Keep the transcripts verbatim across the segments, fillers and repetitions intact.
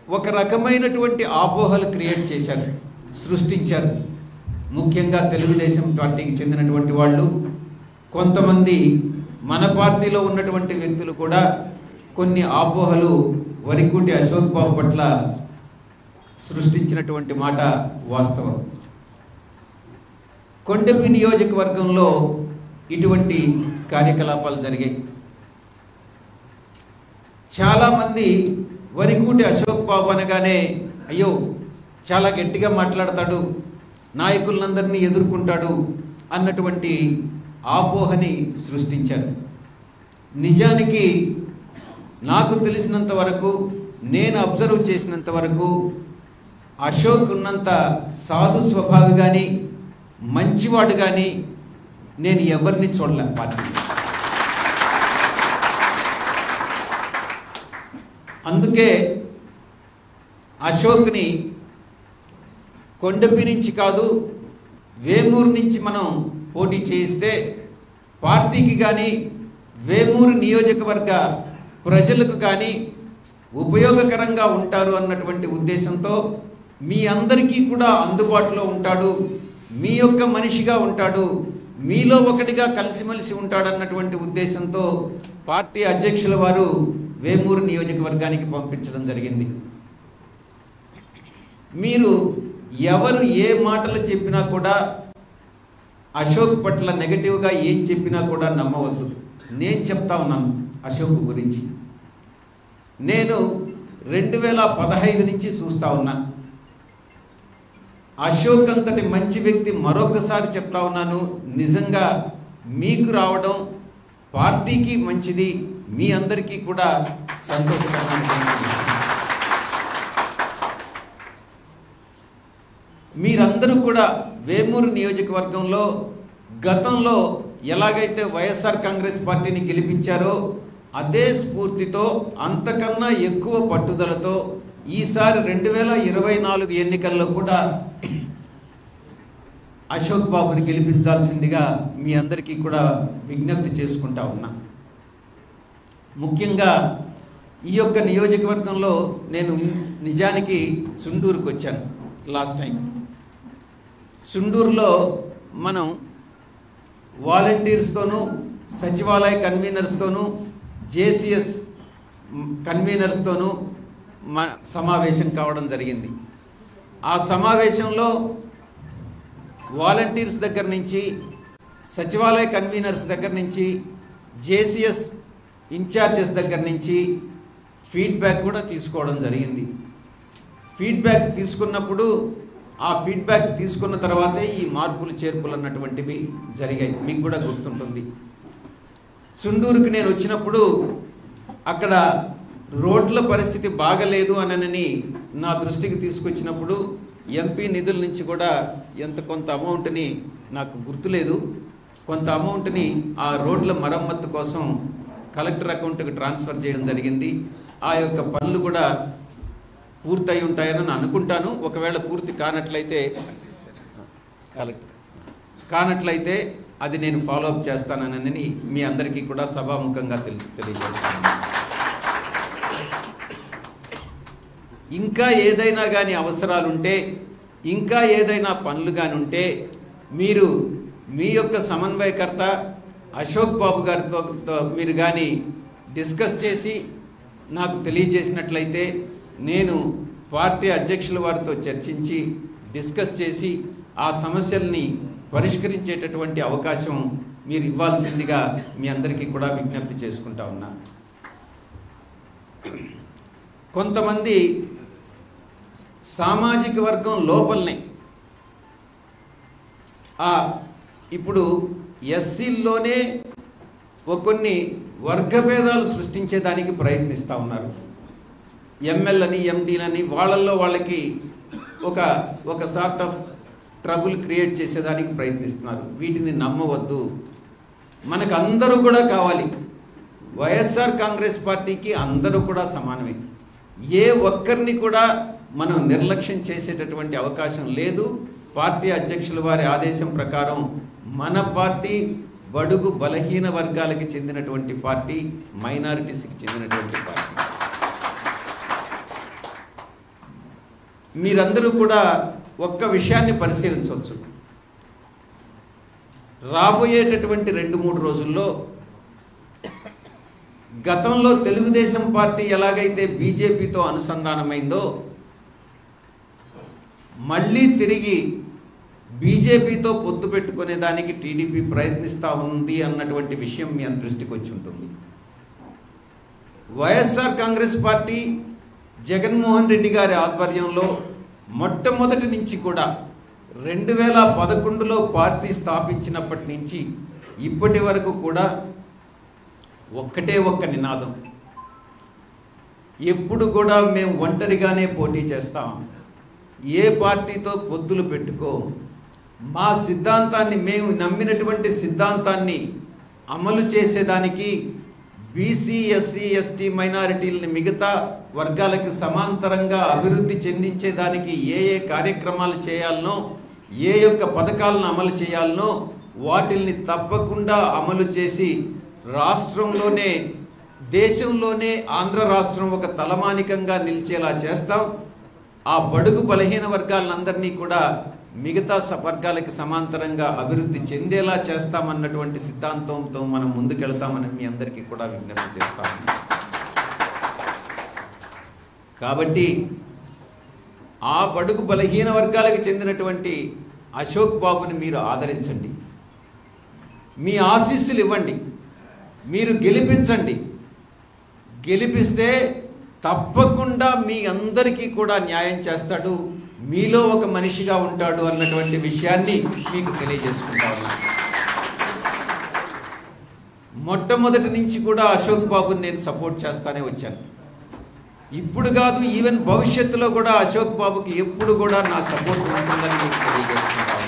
ఒక రకమైనటువంటి అపోహలు క్రియేట్ చేశారు, సృష్టించారు. ముఖ్యంగా తెలుగుదేశం పార్టీకి చెందినటువంటి వాళ్ళు, కొంతమంది మన పార్టీలో ఉన్నటువంటి వ్యక్తులు కూడా కొన్ని అపోహలు వరికుంటి అశోక్ బాబు పట్ల సృష్టించినటువంటి మాట వాస్తవం. కొండపి నియోజకవర్గంలో ఇటువంటి కార్యకలాపాలు జరిగాయి. చాలామంది వరికుంటి అశోక్ బాబు అనగానే అయ్యో చాలా గట్టిగా మాట్లాడతాడు, నాయకులందరినీ ఎదుర్కొంటాడు అన్నటువంటి అపోహని సృష్టించారు. నిజానికి నాకు తెలిసినంత వరకు, నేను అబ్జర్వ్ చేసినంత వరకు అశోక్ ఉన్నంత సాధు స్వభావి కానీ మంచివాడు కానీ నేను ఎవరిని చూడలే పార్టీ. అందుకే అశోక్ని కొండపి నుంచి కాదు, వేమూరు నుంచి మనం పోటీ చేయిస్తే పార్టీకి కానీ వేమూరు నియోజకవర్గ ప్రజలకు కానీ ఉపయోగకరంగా ఉంటారు అన్నటువంటి ఉద్దేశంతో మీ అందరికీ కూడా అందుబాటులో ఉంటాడు, మీ యొక్క మనిషిగా ఉంటాడు, మీలో ఒకటిగా కలిసిమెలిసి ఉంటాడన్నటువంటి ఉద్దేశంతో పార్టీ అధ్యక్షుల వారు వేమూరు నియోజకవర్గానికి పంపించడం జరిగింది. మీరు ఎవరు ఏ మాటలు చెప్పినా కూడా, అశోక్ పట్ల నెగటివ్గా ఏం చెప్పినా కూడా నమ్మవద్దు. నేను చెప్తా ఉన్నాను అశోక్ గురించి. నేను రెండు వేల పదహైదు నుంచి చూస్తూ ఉన్నా. అశోక్ అంతటి మంచి వ్యక్తి, మరొకసారి చెప్తా ఉన్నాను, నిజంగా మీకు రావడం పార్టీకి మంచిది, మీ అందరికీ కూడా సంతోషకరమైన. మీరందరూ కూడా వేమూరు నియోజకవర్గంలో గతంలో ఎలాగైతే వైఎస్ఆర్ కాంగ్రెస్ పార్టీని గెలిపించారో అదే స్ఫూర్తితో, అంతకన్నా ఎక్కువ పట్టుదలతో ఈసారి రెండు వేల ఇరవై నాలుగు ఎన్నికల్లో కూడా అశోక్ బాబుని గెలిపించాల్సిందిగా మీ అందరికీ కూడా విజ్ఞప్తి చేసుకుంటా ఉన్నా. ముఖ్యంగా ఈ యొక్క నియోజకవర్గంలో నేను నిజానికి చుండూరుకు వచ్చాను లాస్ట్ టైం. చుండూరులో మనం వాలంటీర్స్తోనూ, సచివాలయ కన్వీనర్స్తోనూ, జేసీఎస్ కన్వీనర్స్తోనూ మన సమావేశం కావడం జరిగింది. ఆ సమావేశంలో వాలంటీర్స్ దగ్గర నుంచి, సచివాలయ కన్వీనర్స్ దగ్గర నుంచి, జేసీఎస్ ఇన్ఛార్జెస్ దగ్గర నుంచి ఫీడ్బ్యాక్ కూడా తీసుకోవడం జరిగింది. ఫీడ్బ్యాక్ తీసుకున్నప్పుడు ఆ ఫీడ్బ్యాక్ తీసుకున్న తర్వాతే ఈ మార్పులు చేర్పులు అన్నటువంటివి జరిగాయి. మీకు కూడా గుర్తుంటుంది. చుండూరుకి నేను వచ్చినప్పుడు అక్కడ రోడ్ల పరిస్థితి బాగలేదు అనని నా దృష్టికి తీసుకొచ్చినప్పుడు ఎంపీ నిధుల నుంచి కూడా ఎంత కొంత అమౌంట్ని, నాకు గుర్తులేదు, కొంత అమౌంట్ని ఆ రోడ్ల మరమ్మత్తు కోసం కలెక్టర్ అకౌంట్కి ట్రాన్స్ఫర్ చేయడం జరిగింది. ఆ యొక్క పనులు కూడా పూర్తయి ఉంటాయని నేను అనుకుంటాను. ఒకవేళ పూర్తి కానట్లయితే కానట్లయితే అది నేను ఫాలోఅప్ చేస్తానని మీ అందరికీ కూడా సభాముఖంగా తెలి తెలియజేస్తాను. ఇంకా ఏదైనా కానీ అవసరాలుంటే, ఇంకా ఏదైనా పనులు కానీ ఉంటే మీరు మీ యొక్క సమన్వయకర్త అశోక్ బాబు గారితో మీరు కానీ డిస్కస్ చేసి నాకు తెలియజేసినట్లయితే నేను పార్టీ అధ్యక్షుల వారితో చర్చించి డిస్కస్ చేసి ఆ సమస్యల్ని పరిష్కరించేటటువంటి అవకాశం మీరు ఇవ్వాల్సిందిగా మీ అందరికీ కూడా విజ్ఞప్తి చేసుకుంటా ఉన్నా. కొంతమంది సామాజిక వర్గం లోపలనే ఆ ఇప్పుడు ఎస్సీల్లోనే కొన్ని వర్గభేదాలు సృష్టించేదానికి ప్రయత్నిస్తూ ఉన్నారు. ఎంఎల్ అని, ఎండీలని, వాళ్ళల్లో వాళ్ళకి ఒక ఒక సార్ట్ ఆఫ్ ట్రబుల్ క్రియేట్ చేసేదానికి ప్రయత్నిస్తున్నారు. వీటిని నమ్మవద్దు. మనకు అందరూ కూడా కావాలి. వైఎస్ఆర్ కాంగ్రెస్ పార్టీకి అందరూ కూడా సమానమే. ఏ ఒక్కరిని కూడా మనం నిర్లక్ష్యం చేసేటటువంటి అవకాశం లేదు. పార్టీ అధ్యక్షుల వారి ఆదేశం ప్రకారం మన పార్టీ బడుగు బలహీన వర్గాలకి చెందినటువంటి పార్టీ, మైనారిటీస్కి చెందినటువంటి పార్టీ. మీరందరూ కూడా ఒక్క విషయాన్ని పరిశీలించవచ్చు. రాబోయేటటువంటి రెండు మూడు రోజుల్లో గతంలో తెలుగుదేశం పార్టీ ఎలాగైతే బీజేపీతో అనుసంధానమైందో మళ్ళీ తిరిగి బీజేపీతో పొత్తు పెట్టుకునే దానికి టీడీపీ ప్రయత్నిస్తూ ఉంది అన్నటువంటి విషయం మీ అందరి దృష్టికి వచ్చి ఉంటుంది. వైఎస్ఆర్ కాంగ్రెస్ పార్టీ జగన్మోహన్ రెడ్డి గారి ఆధ్వర్యంలో మొట్టమొదటి నుంచి కూడా రెండు వేల పదకొండులో పార్టీ స్థాపించినప్పటి నుంచి ఇప్పటి వరకు కూడా ఒక్కటే ఒక్క నినాదం, ఎప్పుడు కూడా మేము ఒంటరిగానే పోటీ చేస్తాం, ఏ పార్టీతో పొత్తులు పెట్టుకో, మా సిద్ధాంతాన్ని మేము నమ్మినటువంటి సిద్ధాంతాన్ని అమలు చేసేదానికి బీసీ ఎస్సీ ఎస్టీ మైనారిటీలని మిగతా వర్గాలకు సమాంతరంగా అభివృద్ధి చెందించేదానికి ఏ ఏ కార్యక్రమాలు చేయాలనో, ఏ యొక్క పథకాలను అమలు చేయాలనో వాటిల్ని తప్పకుండా అమలు చేసి రాష్ట్రంలోనే దేశంలోనే ఆంధ్ర రాష్ట్రం ఒక తలమానికంగా నిలిచేలా చేస్తాం. ఆ బడుగు బలహీన వర్గాలందరినీ కూడా మిగతా వర్గాలకి సమాంతరంగా అభివృద్ధి చెందేలా చేస్తామన్నటువంటి సిద్ధాంతంతో మనం ముందుకెళ్తామని మీ అందరికీ కూడా విజ్ఞప్తి చేస్తాము. కాబట్టి ఆ బడుగు బలహీన వర్గాలకు చెందినటువంటి అశోక్ బాబుని మీరు ఆదరించండి, మీ ఆశీస్సులు ఇవ్వండి, మీరు గెలిపించండి. గెలిపిస్తే తప్పకుండా మీ అందరికీ కూడా న్యాయం చేస్తాడు, మీలో ఒక మనిషిగా ఉంటాడు అన్నటువంటి విషయాన్ని మీకు తెలియజేసుకుంటాను. మొట్టమొదటి నుంచి కూడా అశోక్ బాబుని నేను సపోర్ట్ చేస్తానే వచ్చాను. ఇప్పుడు కాదు, ఈవెన్ భవిష్యత్తులో కూడా అశోక్ బాబుకి ఎప్పుడు కూడా నా సపోర్ట్ ఉంటుందని మీకు తెలియజేసుకుంటాను.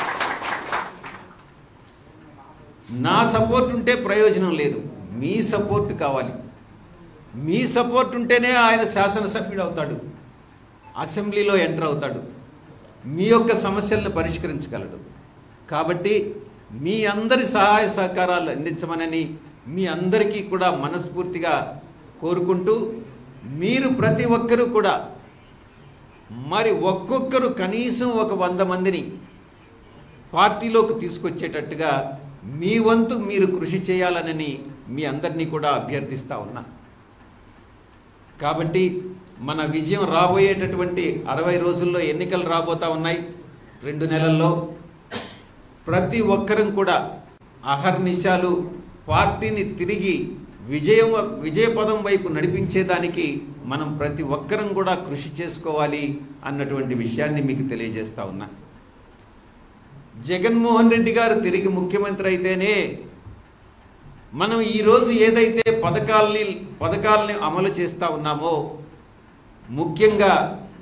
నా సపోర్ట్ ఉంటే ప్రయోజనం లేదు, మీ సపోర్ట్ కావాలి. మీ సపోర్ట్ ఉంటేనే ఆయన శాసనసభ్యుడు అవుతాడు, అసెంబ్లీలో ఎంటర్ అవుతాడు, మీ యొక్క సమస్యలను పరిష్కరించగలడు. కాబట్టి మీ అందరి సహాయ సహకారాలు అందించమనని మీ అందరికీ కూడా మనస్ఫూర్తిగా కోరుకుంటూ, మీరు ప్రతి ఒక్కరూ కూడా మరి ఒక్కొక్కరు కనీసం ఒక వంద మందిని పార్టీలోకి తీసుకొచ్చేటట్టుగా మీ వంతు మీరు కృషి చేయాలనని మీ అందరినీ కూడా అభ్యర్థిస్తూ ఉన్నా. కాబట్టి మన విజయం రాబోయేటటువంటి అరవై రోజుల్లో ఎన్నికలు రాబోతూ ఉన్నాయి. రెండు నెలల్లో ప్రతి ఒక్కరం కూడా అహర్నిశాలు పార్టీని తిరిగి విజయం విజయపదం వైపు నడిపించేదానికి మనం ప్రతి ఒక్కరం కూడా కృషి చేసుకోవాలి అన్నటువంటి విషయాన్ని మీకు తెలియజేస్తా ఉన్నా. జగన్మోహన్ రెడ్డి గారు తిరిగి ముఖ్యమంత్రి అయితేనే మనం ఈరోజు ఏదైతే పథకాలని పథకాలని అమలు చేస్తూ ఉన్నామో, ముఖ్యంగా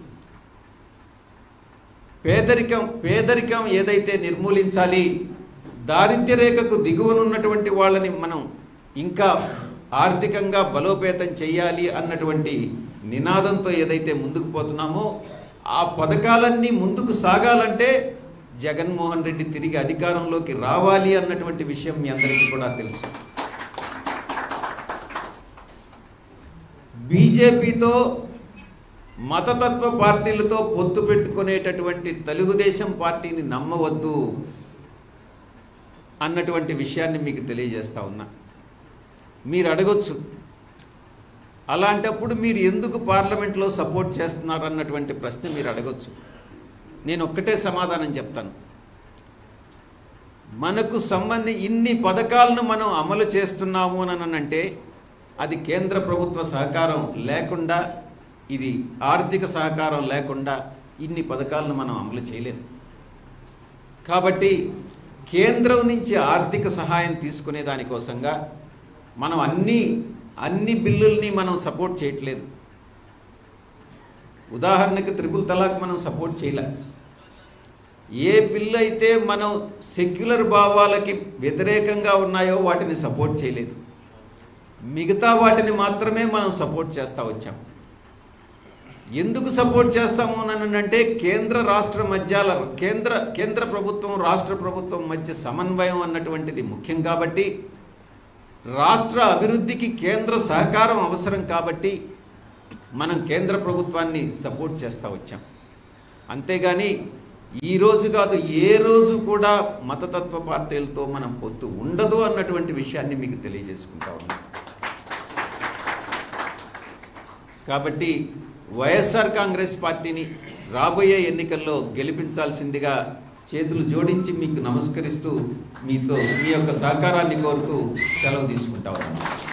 పేదరికం పేదరికం ఏదైతే నిర్మూలించాలి, దారిద్ర్య రేఖకు దిగువనున్నటువంటి వాళ్ళని మనం ఇంకా ఆర్థికంగా బలోపేతం చేయాలి అన్నటువంటి నినాదంతో ఏదైతే ముందుకు పోతున్నామో, ఆ పథకాలన్నీ ముందుకు సాగాలంటే జగన్మోహన్ రెడ్డి తిరిగి అధికారంలోకి రావాలి అన్నటువంటి విషయం మీ అందరికీ కూడా తెలుసు. బీజేపీతో మతతత్వ పార్టీలతో పొత్తు పెట్టుకునేటటువంటి తెలుగుదేశం పార్టీని నమ్మవద్దు అన్నటువంటి విషయాన్ని మీకు తెలియజేస్తా ఉన్నా. మీరు అడగొచ్చు, అలాంటప్పుడు మీరు ఎందుకు పార్లమెంట్లో సపోర్ట్ చేస్తున్నారు అన్నటువంటి ప్రశ్న మీరు అడగొచ్చు. నేను ఒక్కటే సమాధానం చెప్తాను. మనకు సంబంధి ఇన్ని పథకాలను మనం అమలు చేస్తున్నాము అని అంటే అది కేంద్ర ప్రభుత్వ సహకారం లేకుండా, ఇది ఆర్థిక సహకారం లేకుండా ఇన్ని పథకాలను మనం అమలు చేయలేము. కాబట్టి కేంద్రం నుంచి ఆర్థిక సహాయం తీసుకునే దానికోసంగా మనం అన్ని అన్ని బిల్లుల్ని మనం సపోర్ట్ చేయట్లేదు. ఉదాహరణకి త్రిపుల్ తలాక్ మనం సపోర్ట్ చేయలే. ఏ బిల్లు అయితే మనం సెక్యులర్ భావాలకి వ్యతిరేకంగా ఉన్నాయో వాటిని సపోర్ట్ చేయలేదు. మిగతా వాటిని మాత్రమే మనం సపోర్ట్ చేస్తూ వచ్చాం. ఎందుకు సపోర్ట్ చేస్తాము అని అంటే కేంద్ర రాష్ట్ర మధ్యాల కేంద్ర కేంద్ర ప్రభుత్వం రాష్ట్ర ప్రభుత్వం మధ్య సమన్వయం అన్నటువంటిది ముఖ్యం. కాబట్టి రాష్ట్ర అభివృద్ధికి కేంద్ర సహకారం అవసరం. కాబట్టి మనం కేంద్ర ప్రభుత్వాన్ని సపోర్ట్ చేస్తూ వచ్చాం. అంతేగాని ఈరోజు కాదు, ఏ రోజు కూడా మతతత్వ పార్టీలతో మనం పొత్తు ఉండదు అన్నటువంటి విషయాన్ని మీకు తెలియజేసుకుంటా ఉన్నాం. కాబట్టి వైఎస్ఆర్ కాంగ్రెస్ పార్టీని రాబోయే ఎన్నికల్లో గెలిపించాల్సిందిగా చేతులు జోడించి మీకు నమస్కరిస్తూ మీతో మీ యొక్క సహకారాన్ని కోరుతూ సెలవు తీసుకుంటా ఉన్నాను.